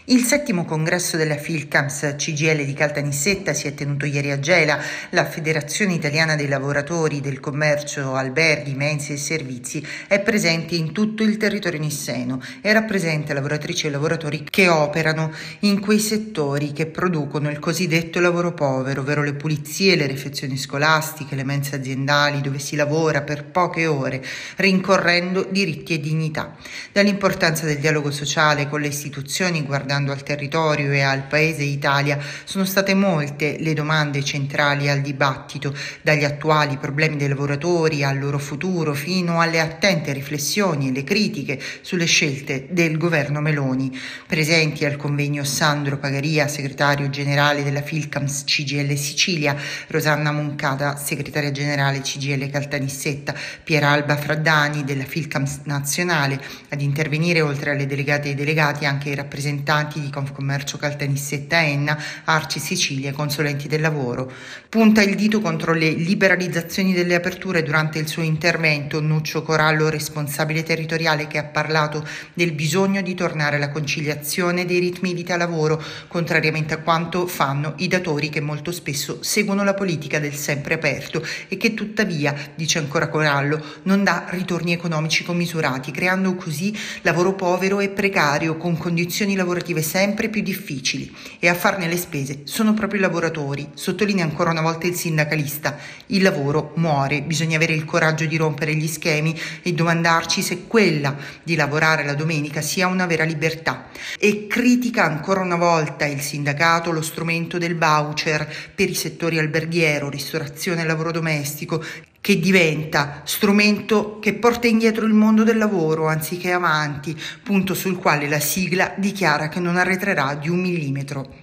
Il settimo congresso della Filcams CGIL di Caltanissetta si è tenuto ieri a Gela. La Federazione Italiana dei Lavoratori del Commercio, Alberghi, Mense e Servizi è presente in tutto il territorio nisseno e rappresenta lavoratrici e lavoratori che operano in quei settori che producono il cosiddetto lavoro povero, ovvero le pulizie, le refezioni scolastiche, le mense aziendali, dove si lavora per poche ore, rincorrendo diritti e dignità. Dall'importanza del dialogo sociale con le istituzioni, guardando al territorio e al paese Italia, sono state molte le domande centrali al dibattito, dagli attuali problemi dei lavoratori al loro futuro, fino alle attente riflessioni e le critiche sulle scelte del governo Meloni. Presenti al convegno Sandro Pagaria, segretario generale della Filcams CGIL Sicilia, Rosanna Moncada, segretaria generale CGIL Caltanissetta, Pieralba Fraddani della Filcams nazionale. Ad intervenire, oltre alle delegate e ai delegati, anche i rappresentanti di Confcommercio Caltanissetta Enna, Arci Sicilia e consulenti del lavoro. Punta il dito contro le liberalizzazioni delle aperture durante il suo intervento Nuccio Corallo, responsabile territoriale, che ha parlato del bisogno di tornare alla conciliazione dei ritmi vita-lavoro, contrariamente a quanto fanno i datori, che molto spesso seguono la politica del sempre aperto e che tuttavia, dice ancora Corallo, non dà ritorni economici commisurati, creando così lavoro povero e precario con condizioni lavorative sempre più difficili, e a farne le spese sono proprio i lavoratori. Sottolinea ancora una volta il sindacalista: il lavoro muore, bisogna avere il coraggio di rompere gli schemi e domandarci se quella di lavorare la domenica sia una vera libertà. E critica ancora una volta il sindacato lo strumento del voucher per i settori alberghiero, ristorazione e lavoro domestico, che diventa strumento che porta indietro il mondo del lavoro anziché avanti, punto sul quale la sigla dichiara che non arretrerà di 1 millimetro.